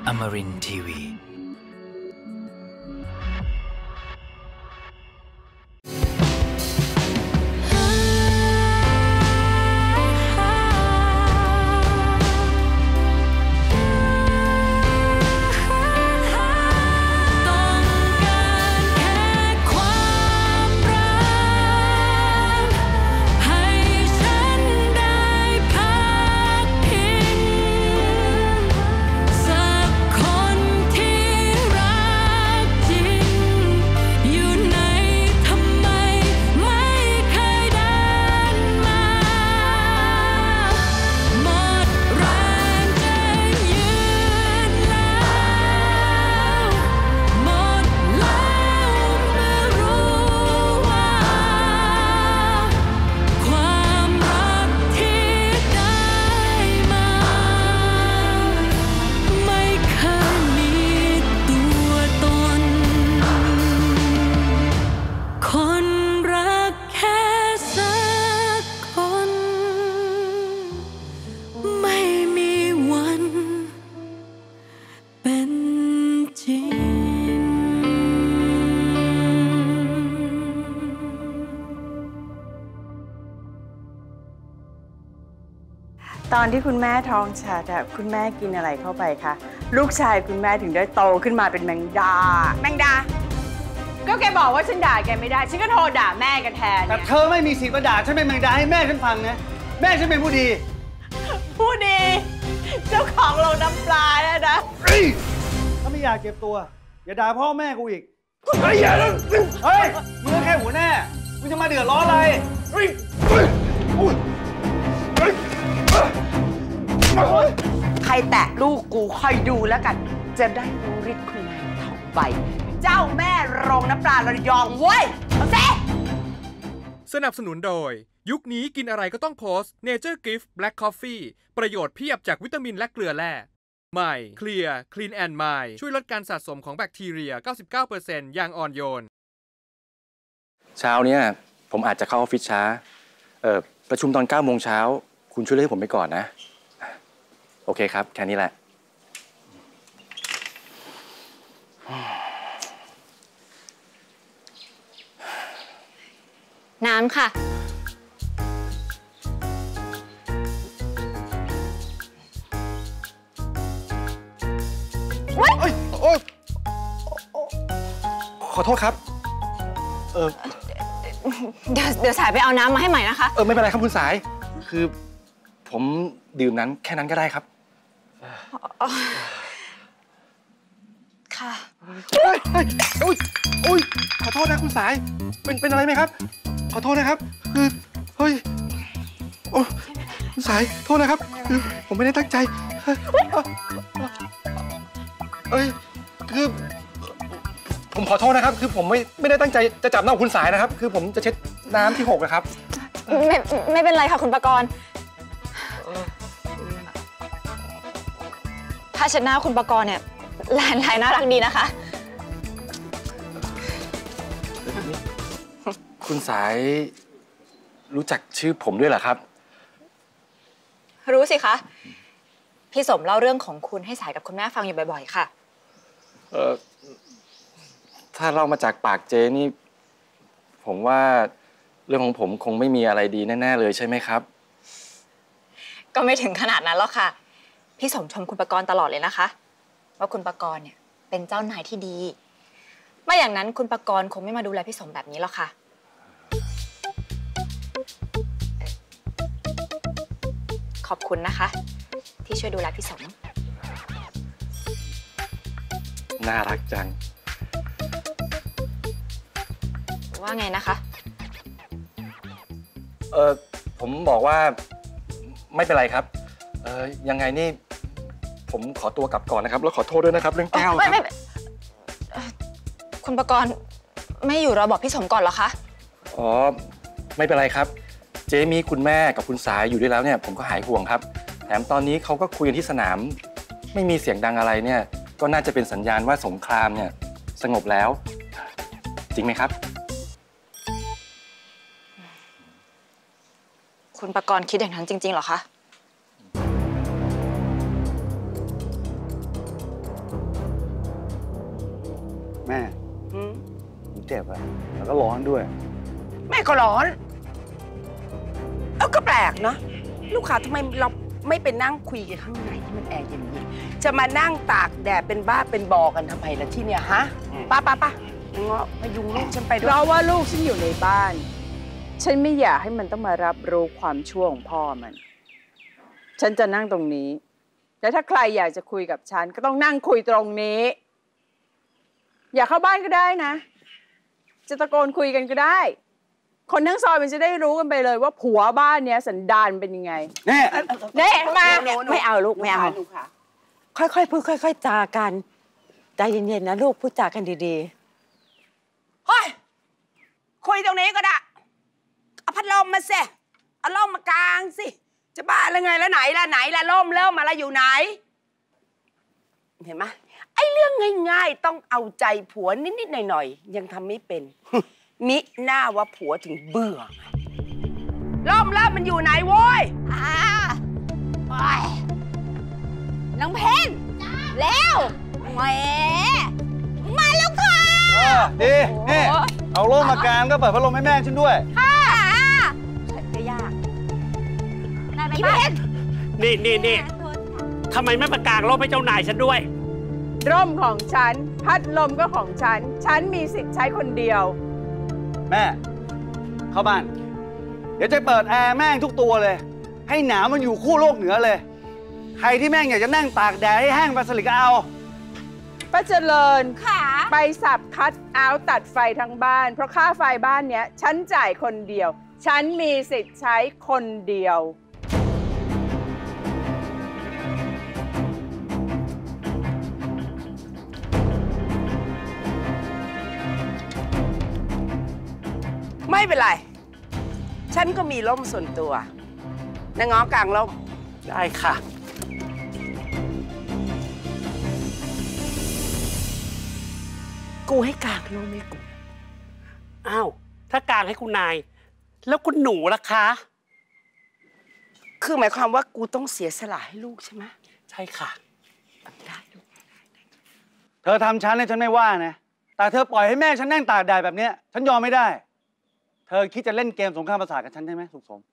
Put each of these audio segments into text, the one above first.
Amarin Tiwi ตอนที่คุณแม่ท้องฉัดคุณแม่กินอะไรเข้าไปคะลูกชายคุณแม่ถึงได้โตขึ้นมาเป็นแมงดาก็แกบอกว่าฉันด่าแกไม่ได้ฉันก็โทรด่าแม่กันแทนแต่เธอไม่มีสิทธิ์มาด่าฉันเป็นแมงดาให้แม่ฉันฟังนะแม่ฉันเป็นผู้ดีเจ้าของโรงน้ำปลาเนี่ยนะถ้าไม่อยากเก็บตัวอย่าด่าพ่อแม่กูอีกเฮ้ยมึงแค่หัวหน้ามึงจะมาเดือดร้อนอะไรใครแตะลูกกูคอยดูแล้วกันจะได้รู้ฤทธิ์คุณนายทองใบเจ้าแม่โรงน้ำปลาระยองเว้ยเอาสิสนับสนุนโดยยุคนี้กินอะไรก็ต้องโพสต์ Nature Gift Black Coffee ประโยชน์เพียบจากวิตามินและเกลือแร่ใหม่เคลียร์ Clean and Mind ช่วยลดการสะสมของแบคทีเรีย 99% อย่างอ่อนโยนเช้านี้ผมอาจจะเข้าออฟฟิศช้าประชุมตอน 9 โมงเช้าคุณช่วยเลื่อนผมไปก่อนนะโอเคครับแค่นี้แหละน้ำค่ะขอโทษครับเดี๋ยวสายไปเอาน้ำมาให้ใหม่นะคะไม่เป็นไรครับคุณสายคือผมดื่มนั้นแค่นั้นก็ได้ครับค่ะอุ้ยขอโทษนะคุณสายเป็นอะไรไหมครับขอโทษนะครับคือเฮ้ยโอ้คุณสายโทษนะครับคือผมไม่ได้ตั้งใจคือผมขอโทษนะครับคือผมไม่ได้ตั้งใจจะจับหน้าคุณสายนะครับคือผมจะเช็ดน้ำที่หกนะครับไม่เป็นไรค่ะคุณปกรณ์ผ้าเช็ดหน้าคุณปกรณ์เนี่ยลายน่ารักดีนะคะคุณสายรู้จักชื่อผมด้วยเหรอครับรู้สิคะพี่สมเล่าเรื่องของคุณให้สายกับคุณแม่ฟังอยู่บ่อยๆค่ะถ้าเรามาจากปากเจนี่ผมว่าเรื่องของผมคงไม่มีอะไรดีแน่ๆเลยใช่ไหมครับก็ไม่ถึงขนาดนั้นหรอกค่ะพี่สมชมคุณปกรณ์ตลอดเลยนะคะว่าคุณปกรณ์เนี่ยเป็นเจ้านายที่ดีไม่อย่างนั้นคุณปกรณ์คงไม่มาดูแลพี่สมแบบนี้หรอกค่ะขอบคุณนะคะที่ช่วยดูแลพี่สมน่ารักจังว่าไงนะคะผมบอกว่าไม่เป็นไรครับยังไงนี่ผมขอตัวกลับก่อนนะครับแล้วขอโทษด้วยนะครับเรื่องแก้วไม่คุณปกรณ์ไม่อยู่รอบอกพี่สมก่อนเหรอคะอ๋อไม่เป็นไรครับเจมีคุณแม่กับคุณสายอยู่ด้วยแล้วเนี่ยผมก็หายห่วงครับแถมตอนนี้เขาก็คุยกันที่สนามไม่มีเสียงดังอะไรเนี่ยก็น่าจะเป็นสัญญาณว่าสงครามเนี่ยสงบแล้วจริงไหมครับคุณปกรณ์คิดอย่างนั้นจริงๆเหรอคะแม่ผมเจ็บอะแล้วก็ร้อนด้วยแม่ก็ร้อนก็แปลกนะลูกค้าทำไมเราไม่ไปนั่งคุยกันข้างในที่มันแอร์เย็นๆจะมานั่งตากแดดเป็นบ้าเป็นบอกันทำไมล่ะที่เนี่ยฮะป้าเงาะพยุงลูกฉันไปด้เพวยราะว่าลูกฉันอยู่ในบ้าน ฉันไม่อยากให้มันต้องมารับรู้ความชั่วของพ่อมัน ฉันจะนั่งตรงนี้ และถ้าใครอยากจะคุยกับฉันก็ต้องนั่งคุยตรงนี้ อยากเข้าบ้านก็ได้นะ จะตะโกนคุยกันก็ได้ คนทั้งซอยมันจะได้รู้กันไปเลยว่าผัวบ้านเนี้ยสันดานเป็นยังไงนี่เน่มาไม่เอาลูกไม่เอา ค่อยๆพูดค่อยๆจากันใจเย็นๆนะลูกพูดจากันดีๆเฮ้ยคุยตรงนี้ก็ได้เอาพัดลมมาสิเอาล่มมากางสิจะบ้าแล้วไงแล้วไหนล่ะล่มเริ่มมาแล้วอยู่ไหนเห็นไหมไอ้เรื่องง่ายๆต้องเอาใจผัวนิดๆหน่อยๆยังทำไม่เป็น มิหน้าว่าผัวถึงเบื่อล่มมันอยู่ไหนโว้ยน้องเพนแล้วแหมมาแล้วค่ะดีนี่เอาร่มมากางก็เปิดพัดลมให้แม่ฉันด้วยไม่ยากได้ไหมพี่ป้าเพนนี่ทำไมไม่ประกาศร่มให้เจ้านายฉันด้วยร่มของฉัน พัดลมก็ของฉัน ฉันมีสิทธิ์ใช้คนเดียวแม่เข้าบ้าน เดี๋ยวจะเปิดแอร์แม่งทุกตัวเลย ให้หนาวมันอยู่คู่โลกเหนือเลย ใครที่แม่งอยากจะนั่งตากแดดให้แห้งปลาสลิดก็เอาป้าเจริญขาไปสับคัดเอาท์ตัดไฟทั้งบ้าน เพราะค่าไฟบ้านเนี้ยฉันจ่ายคนเดียว ฉันมีสิทธิ์ใช้คนเดียวไม่เป็นไรฉันก็มีร่มส่วนตัวนะง้อกลางร่มได้ค่ะกูให้กลางร่มไม่กูอ้าว ถ้ากลางให้คุณนาย แล้วคุณหนูล่ะคะคือหมายความว่ากูต้องเสียสละให้ลูกใช่ไหมใช่ค่ะได้ลูกเธอทำฉันเนี่ยฉันไม่ว่านะ แต่เธอปล่อยให้แม่ฉันนั่งตากแดดแบบเนี้ยฉันยอมไม่ได้ เธอคิดจะเล่นเกมสงครามประสาทกับฉันใช่ไหมสุขสม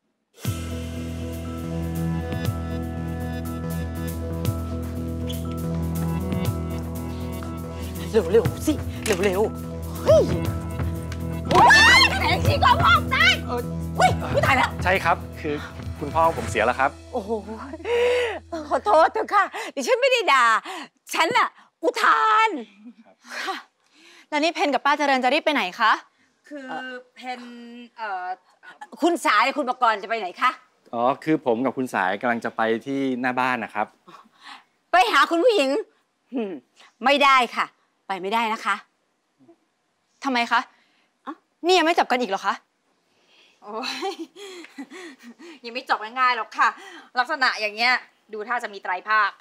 เร็วๆสิเร็วๆเฮ้ยว้ายแผงสีก็พอกได้ไม่ตายแล้วใช่ครับ คือคุณพ่อผมเสียแล้วครับโอ้โหขอโทษเถอะค่ะดิฉันไม่ได้ด่าฉันอะอุทานแล้วนี่เพนกับป้าเจริญจะรีบไปไหนคะคือเพนคุณสายคุณประกรณ์จะไปไหนคะอ๋อ คือผมกับคุณสายกำลังจะไปที่หน้าบ้านนะครับไปหาคุณผู้หญิงไม่ได้ค่ะ ไปไม่ได้นะคะทำไมคะนี่ยังไม่จบกันอีกเหรอคะโอ้ยยังไม่จบง่ายๆหรอกค่ะ ลักษณะอย่างเงี้ยดูท่าจะมีไตรภาค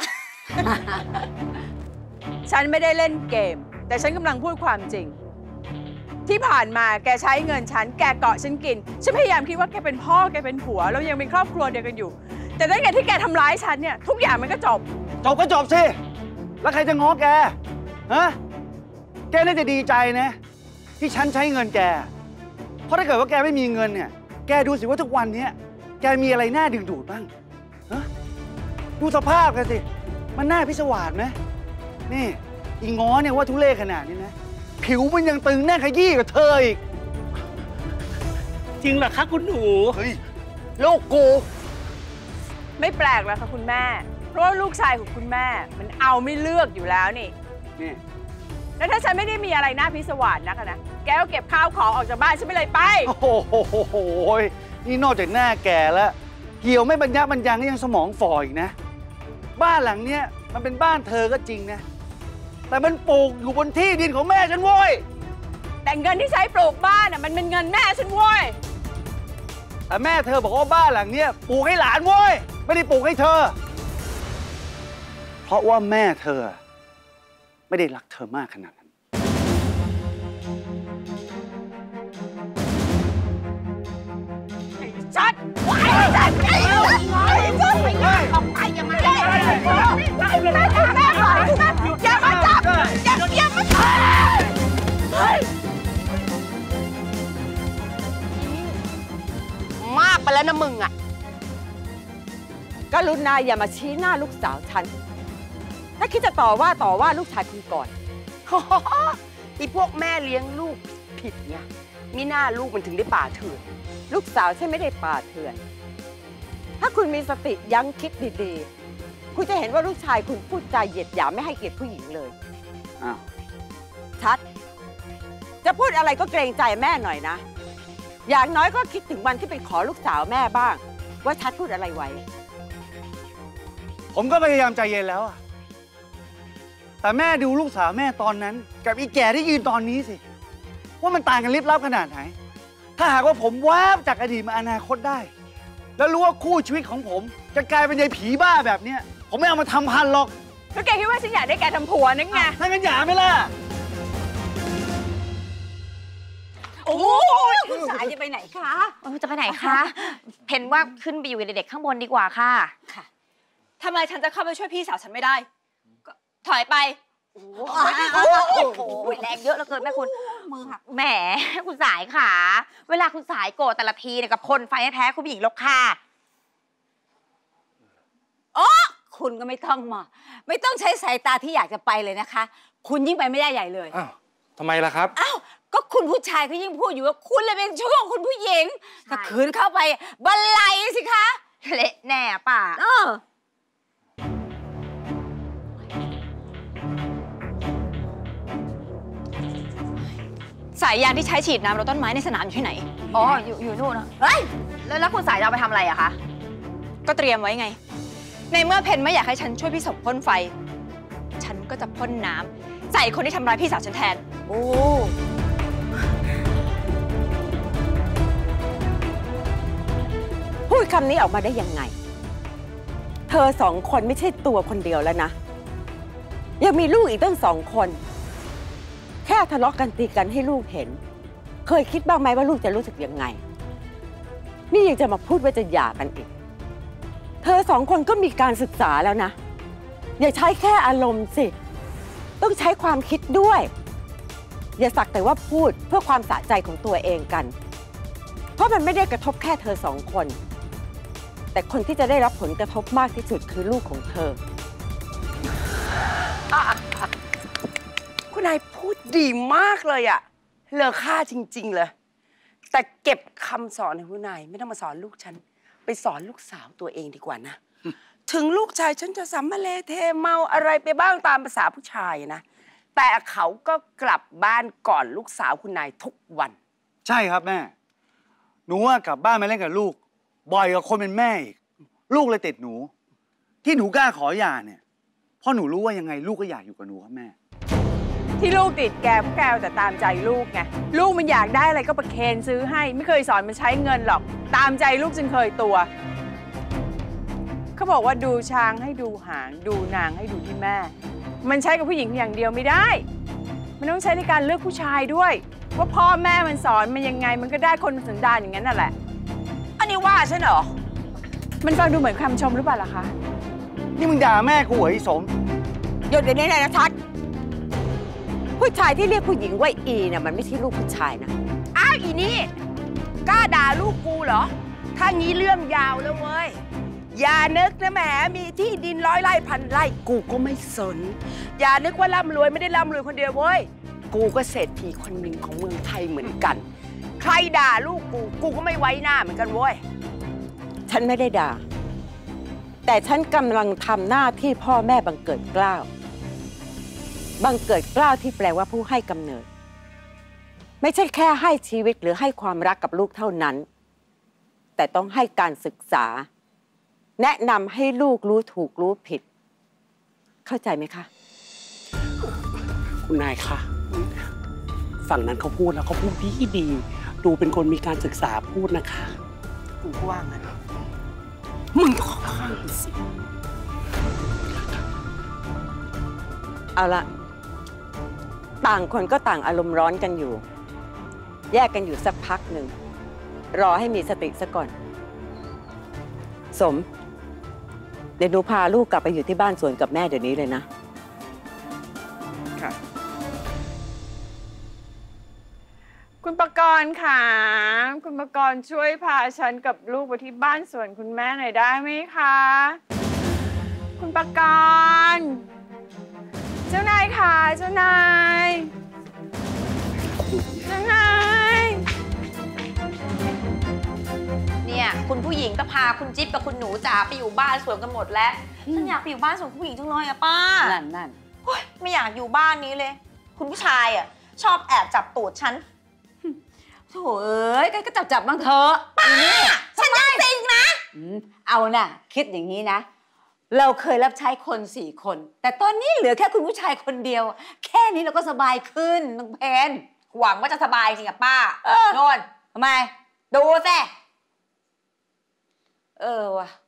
ฉันไม่ได้เล่นเกม แต่ฉันกำลังพูดความจริง ที่ผ่านมาแกใช้เงินฉันแกเกาะฉันกินฉันพยายามคิดว่าแกเป็นพ่อแกเป็นผัวเรายังเป็นครอบครัวเดียวกันอยู่ แต่ตั้งแต่ที่แกทำร้ายฉันเนี่ยทุกอย่างมันก็จบจบก็จบสิ แล้วใครจะง้อแก ฮะ แกน่าจะดีใจนะ ที่ฉันใช้เงินแก เพราะถ้าเกิดว่าแกไม่มีเงินเนี่ย แกดูสิว่าทุกวันนี้แกมีอะไรน่าดึงดูดบ้าง ฮะ ดูสภาพแกสิ มันน่าพิศวาสไหมนี่ อีง้อเนี่ยว่าทุเรศขนาดนี้นะ ผิวมันยังตึงแน่นขยี้กว่าเธออีกจริงเหรอคะคุณหนูเฮ้ยลูกกูไม่แปลกแล้วค่ะคุณแม่ เพราะว่าลูกชายของคุณแม่มันเอาไม่เลือกอยู่แล้วนี่นี่แล้วถ้าฉันไม่ได้มีอะไรน่าพิศวาสนักอะนะ แกก็เก็บข้าวของออกจากบ้านฉันไปเลยไปโอ้โห นี่นอกจากหน้าแก่แล้ว เหี่ยวไม่บรรยะบรรยังก็ยังสมองฝ่ออีกนะ บ้านหลังเนี้ยมันเป็นบ้านเธอก็จริงนะ แต่มันปลูกอยู่บนที่ดินของแม่ฉันโว้ยแต่เงินที่ใช้ปลูกบ้านอะมันเป็นเงินแม่ฉันเว้ยแต่แม่เธอบอกว่าบ้านหลังเนี้ยปลูกให้หลานโว้ย ไม่ได้ปลูกให้เธอ เพราะว่าแม่เธอไม่ได้รักเธอมากขนาดนั้นชัดไว้ชัดไอ้ชัดไปงานของไปยังไงได้แม่ปล่อยอย่ามาจับอย่ามาจับนะมึงอะกรุณาอย่ามาชี้หน้าลูกสาวฉันถ้าคิดจะต่อว่าลูกชายคุณก่อนอีพวกแม่เลี้ยงลูกผิดไงมิน่าลูกมันถึงได้ป่าเถื่อนลูกสาวฉันไม่ได้ป่าเถื่อน ถ้าคุณมีสติยั้งคิดดีๆ คุณจะเห็นว่าลูกชายคุณพูดจาเหยียดหยามไม่ให้เกียรติผู้หญิงเลยอ้าวชัด จะพูดอะไรก็เกรงใจแม่หน่อยนะ อย่างน้อยก็คิดถึงวันที่ไปขอลูกสาวแม่บ้าง ว่าชัดพูดอะไรไว้ผมก็พยายามใจเย็นแล้วอะแต่แม่ดูลูกสาวแม่ตอนนั้น กับอีแก่ที่ยืนตอนนี้สิ ว่ามันต่างกันลิบลับขนาดไหน ถ้าหากว่าผมแวบจากอดีตมาอนาคตได้ แล้วรู้ว่าคู่ชีวิตของผมจะกลายเป็นยายผีบ้าแบบเนี้ยผมไม่เอามาทำพันหรอกก็แกคิดว่าฉันอยากได้แกทำผัวนึกไงถ้างั้นอย่าไหมล่ะโอ้ยคุณสายจะไปไหนคะจะไปไหนคะ เพนว่าขึ้นไปอยู่กับเด็กๆข้างบนดีกว่าค่ะค่ะทำไมฉันจะเข้าไปช่วยพี่สาวฉันไม่ได้ก็ถอยไปโอ้โหแรงเยอะเหลือเกินแม่คุณมือหักแหมคุณสายขาเวลาคุณสายโกรธแต่ละทีเนี่ยกับพ่นไฟให้แพ้คุณผู้หญิงลกค่ะคุณก็ไม่ต้องใช้สายตาที่อยากจะไปเลยนะคะ คุณยิ่งไปไม่ได้ใหญ่เลยอ้าวทำไมล่ะครับอ้าวก็คุณผู้ชายเขายิ่งพูดอยู่ว่าคุณเลยเป็นช่วงคุณผู้หญิงถ้าคืนเข้าไปบันไลสิคะเละแน่ป่ะสายยางที่ใช้ฉีดน้ำรดต้นไม้ในสนามอยู่ที่ไหนอ๋ออยู่นู่นนะเฮ้ยแล้วคุณสายจะเอาไปทำอะไรอะคะก็เตรียมไว้ไง ในเมื่อเพนไม่อยากให้ฉันช่วยพี่สมพ่นไฟ ฉันก็จะพ่นน้ำใส่คนที่ทำร้ายพี่สาวฉันแทนโอ้พูดคำนี้ออกมาได้ยังไง เธอสองคนไม่ใช่ตัวคนเดียวแล้วนะ ยังมีลูกอีกตั้ง2 คน แค่ทะเลาะกันตีกันให้ลูกเห็น เคยคิดบ้างไหมว่าลูกจะรู้สึกยังไง นี่ยังจะมาพูดว่าจะหย่ากันอีก เธอ2 คนก็มีการศึกษาแล้วนะ อย่าใช้แค่อารมณ์สิ ต้องใช้ความคิดด้วย อย่าสักแต่ว่าพูดเพื่อความสะใจของตัวเองกัน เพราะมันไม่ได้กระทบแค่เธอ2 คน แต่คนที่จะได้รับผลกระทบมากที่สุดคือลูกของเธอคุณนายพูดดีมากเลยอะเลอค่าจริงๆเลย แต่เก็บคำสอนของคุณนายไม่ต้องมาสอนลูกฉัน ไปสอนลูกสาวตัวเองดีกว่านะ ถึงลูกชายฉันจะสัมมาเลเทเมาอะไรไปบ้างตามภาษาผู้ชายนะ แต่เขาก็กลับบ้านก่อนลูกสาวคุณนายทุกวันใช่ครับแม่ หนูว่ากลับบ้านมาเล่นกับลูก บ่อยกว่าคนเป็นแม่อีก ลูกเลยติดหนู ที่หนูกล้าขอหย่าเนี่ยเพราะหนูรู้ว่ายังไงลูกก็อยากอยู่กับหนูครับแม่ที่ลูกติดแกเพราะแกเอาแต่ตามใจลูกไง ลูกมันอยากได้อะไรก็ประเคนซื้อให้ ไม่เคยสอนมันใช้เงินหรอก ตามใจลูกจนเคยตัว เขาบอกว่าดูช้างให้ดูหาง ดูนางให้ดูที่แม่ มันใช้กับผู้หญิงอย่างเดียวไม่ได้ มันต้องใช้ในการเลือกผู้ชายด้วย ว่าพ่อแม่มันสอนมันยังไงมันก็ได้คนสันดานอย่างนั้นน่ะแหละ อันนี้ว่าฉันเหรอ มันฟังดูเหมือนคำชมหรือเปล่าล่ะคะนี่มึงด่าแม่กูเหรอไอ้สมหยุดเดี๋ยวนี้เลยนะชัด ผู้ชายที่เรียกผู้หญิงว่าอีเนี่ยมันไม่ใช่ลูกผู้ชายนะอ้าวอีนี่กล้าด่าลูกกูเหรอ ถ้างี้เรื่องยาวแล้วเว้ย อย่านึกนะแหมมีที่ดิน100 ไร่1,000 ไร่กูก็ไม่สน อย่านึกว่าร่ำรวยไม่ได้ร่ำรวยคนเดียวเว้ย กูก็เศรษฐีคนหนึ่งของเมืองไทยเหมือนกัน ใครด่าลูกกูก็ไม่ไว้หน้าเหมือนกันเว้ยฉันไม่ได้ด่า แต่ฉันกำลังทำหน้าที่พ่อแม่บังเกิดเกล้า บังเกิดเกล้าที่แปลว่าผู้ให้กำเนิด ไม่ใช่แค่ให้ชีวิตหรือให้ความรักกับลูกเท่านั้น แต่ต้องให้การศึกษา แนะนำให้ลูกรู้ถูกรู้ผิด เข้าใจไหมคะคุณนายคะฝั่งนั้นเขาพูดแล้วเขาพูดดี ดูเป็นคนมีการศึกษาพูดนะคะกูก็ว่างั้นมึงก็เข้าข้างกูสิเอาละต่างคนก็ต่างอารมณ์ร้อนกันอยู่ แยกกันอยู่สักพักหนึ่ง รอให้มีสติซะก่อน สม เดี๋ยวหนูพาลูกกลับไปอยู่ที่บ้านสวนกับแม่เดี๋ยวนี้เลยนะคุณคุณประกรณ์ค่ะคุณประกรณ์ช่วยพาฉันกับลูกไปที่บ้านสวนคุณแม่หน่อยได้ไหมคะคุณประกรณ์เจ้านายค่ะเจ้านายเจ้านายเนี่ยคุณผู้หญิงก็พาคุณจิ๊บกับคุณหนูจ๋าไปอยู่บ้านสวนกันหมดแล้วฉันอยากไปอยู่บ้านสวนคุณผู้หญิงจังเลยอะป้านั่นไม่อยากอยู่บ้านนี้เลยคุณผู้ชายอะชอบแอบจับตูดฉันโถ่เอ้ยก็จับบ้างเถอะป้าฉันจริงนะเอาน่ะคิดอย่างนี้นะเราเคยรับใช้คน4 คนแต่ตอนนี้เหลือแค่คุณผู้ชายคนเดียวแค่นี้เราก็สบายขึ้นน้องเพนหวังว่าจะสบายจริงกับป้าโนนทำไมดูสิว่ะ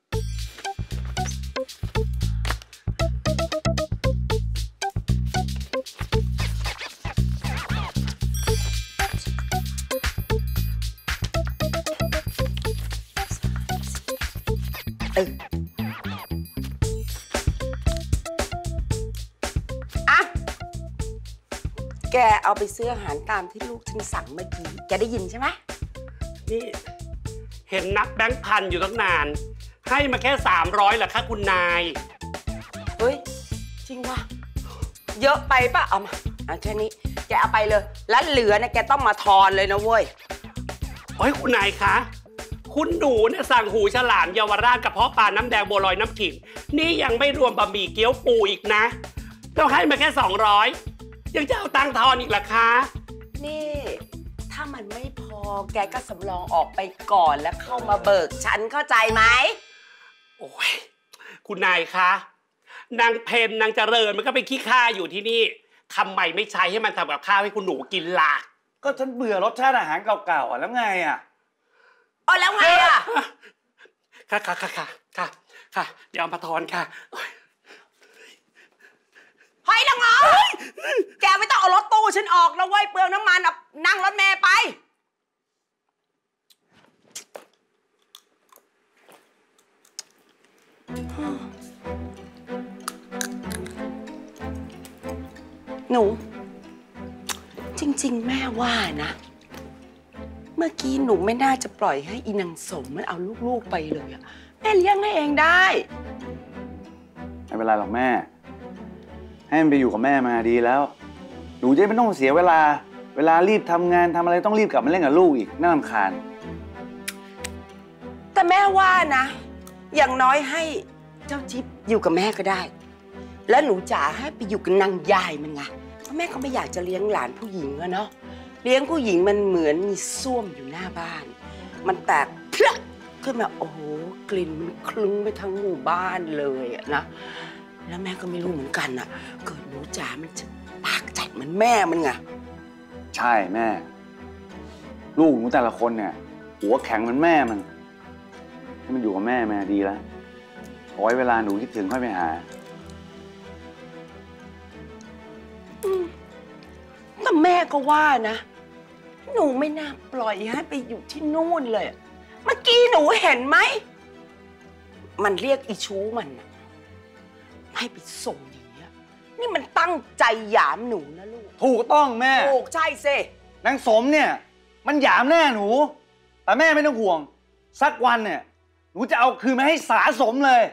แกเอาไปซื้ออาหารตามที่ลูกฉันสั่งเมื่อกี้แกได้ยินใช่ไหมนี่เห็นนับแบงค์พันอยู่ตั้งนานให้มาแค่300เหรอคะคุณนายเฮ้ยจริงวะเยอะไปป่ะเอามาแค่นี้แกเอาไปเลยแล้วเหลือเนี่ยแกต้องมาทอนเลยนะเว้ยโอ้ยคุณนายคะคุณหนูเนี่ยสั่งหูฉลามเยาวราชกระเพาะปลาน้ำแดงบัวลอยน้ำขิงนี่ยังไม่รวมบะหมี่เกี๊ยวปูอีกนะต้องให้มาแค่200ยังจะเอาตังค์ทอนอีกเหรอคะนี่ถ้ามันไม่พอแกก็สำรองออกไปก่อนแล้วเข้ามาเบิกฉันเข้าใจไหมโอ้ยคุณนายคะนางเพนนางเจริญมันก็เป็นขี้ข้าอยู่ที่นี่ทำไมไม่ใช้ให้มันทำกับข้าวให้คุณหนูกินล่ะก็ฉันเบื่อรสชาติอาหารเก่าๆแล้วไงแล้วไงค่ะเดี๋ยวเอามาทอนค่ะเฮ้ยละงอแกไม่ต้องเอารถตู้ฉันออกแล้วเว้ยเปลืองน้ำมันนั่งรถเมล์ไปหนูจริงๆแม่ว่านะเมื่อกี้หนูไม่น่าจะปล่อยให้อีนางสมมันเอาลูกๆไปเลยอะแม่เลี้ยงให้เองได้ไม่เป็นไรหรอกแม่ให้มันไปอยู่กับแม่มาดีแล้วหนูจะไม่ต้องเสียเวลารีบทำงานทำอะไรต้องรีบกลับมาเล่นกับลูกอีกน่ารำคาญแต่แม่ว่านะอย่างน้อยให้เจ้าจิ๊บอยู่กับแม่ก็ได้แล้วหนูจ๋าให้ไปอยู่กับนางยายมันไงเพราะแม่ก็ไม่อยากจะเลี้ยงหลานผู้หญิงอะเนาะเลี้ยงผู้หญิงมันเหมือนมีส้วมอยู่หน้าบ้านมันแตกพลักขึ้นมาโอ้โหกลิ่นมันคลุ้งไปทั้งหมู่บ้านเลยอะนะแล้วแม่ก็ไม่รู้เหมือนกันอะเกิดหนูจ๋ามันจะปากจัดเหมือนแม่มันไงใช่แม่ลูกหนูแต่ละคนเนี่ยหัวแข็งเหมือนแม่มันให้มันอยู่กับแม่มาดีแล้วเอาไว้เวลาหนูคิดถึงค่อยไปหาแต่แม่ก็ว่านะหนูไม่น่าปล่อยให้ไปอยู่ที่นู่นเลยเมื่อกี้หนูเห็นไหมมันเรียกอีชู้มันให้ไปส่งอย่างเงี้ยนี่มันตั้งใจหยามหนูนะลูกถูกต้องแม่ถูกใช่สินางสมเนี่ยมันหยามแน่หนูแต่แม่ไม่ต้องห่วงสักวันเนี่ยหนูจะเอาคืนมาให้สาสมเลย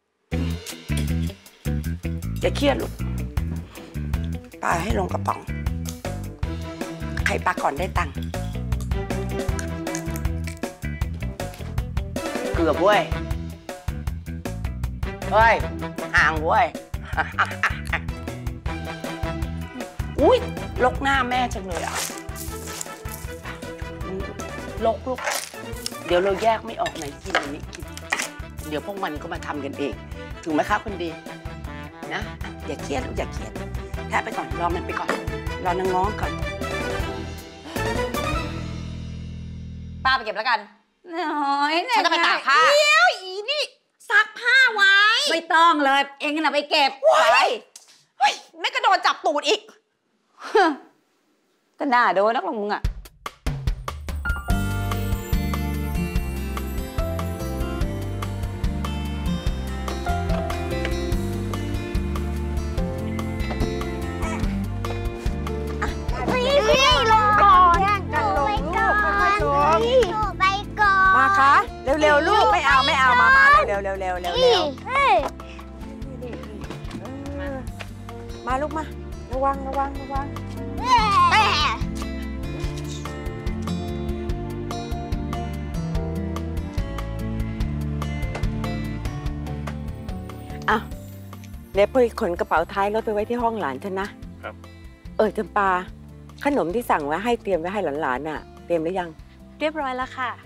อย่าเครียดลูกปาให้ลงกระป๋องใครปาก่อนได้ตังค์เกือบเว้ยห่างเว้ยอุ้ยลกหน้าแม่จังเลยอ่ะลกลูกเดี๋ยวเราแยกไม่ออกไหนกินอันนี้กินเดี๋ยวพวกมันก็มาทำกันเองถูกไหมคะคนดีนะอย่าเครียดลูกอย่าเครียดแทะไปก่อนรอมันไปก่อนรอนางง้อก่อนป้าไปเก็บแล้วกันน้อยฉันจะไปตากผ้าเดี๋ยวอีนี่ซักผ้าไว้ไม่ต้องเลยเองน่ะไปเก็บไว้เฮ้ยแม่ก็โดนจับตูดอีกก็น่าโดนนักลงมึงอ่ะพี่ลงก่อนเร็วลูกไม่เอามาเร็วมาลูกมาระวังอ่ะเดี๋ยวพี่ขนกระเป๋าท้ายรถไปไว้ที่ห้องหลานฉันนะครับจำปาขนมที่สั่งไว้ให้เตรียมไว้ให้หลานๆน่ะเตรียมหรือยังเรียบร้อยแล้วค่ะ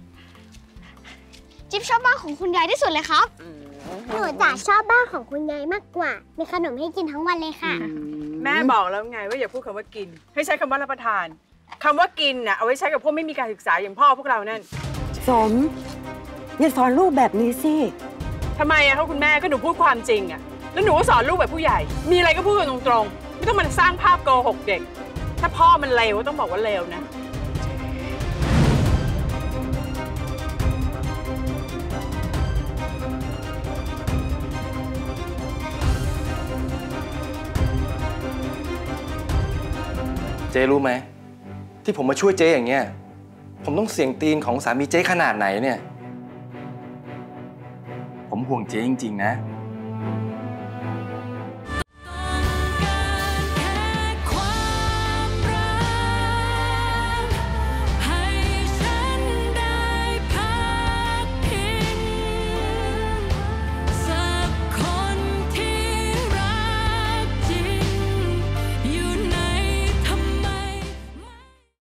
จิ๊บชอบบ้านของคุณยายที่สุดเลยครับหนูจ๋าชอบบ้านของคุณยายมากกว่ามีขนมให้กินทั้งวันเลยค่ะแม่บอกแล้วไงว่าอย่าพูดคำว่ากินให้ใช้คำว่ารับประทานคำว่ากินน่ะเอาไว้ใช้กับพวกไม่มีการศึกษาอย่างพ่อพวกเรานั่นสมอย่าสอนลูกแบบนี้สิทำไมอะคะคุณแม่ก็หนูพูดความจริงอะแล้วหนูก็สอนลูกแบบผู้ใหญ่มีอะไรก็พูดกันตรงๆไม่ต้องมาสร้างภาพโกหกเด็กถ้าพ่อมันเลวต้องบอกว่าเลวนะเจ๊รู้ไหมที่ผมมาช่วยเจ๊อย่างเงี้ยผมต้องเสี่ยงตีนของสามีเจ๊ขนาดไหนเนี่ยผมห่วงเจ๊จริงๆนะ